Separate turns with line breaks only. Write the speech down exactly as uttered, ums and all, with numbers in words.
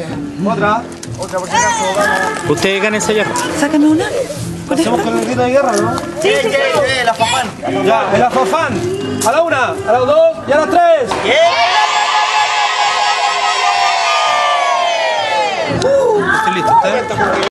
Otra. Otra, por si acaso. Vamos.
Ustedes gánense ya.
Sácame una.
Hacemos con el grito de guerra, ¿no?
Sí, sí, sí.
El afafán.
Ya, el afafán. A la una, a las dos y a las tres.
Estoy listo, ¿está?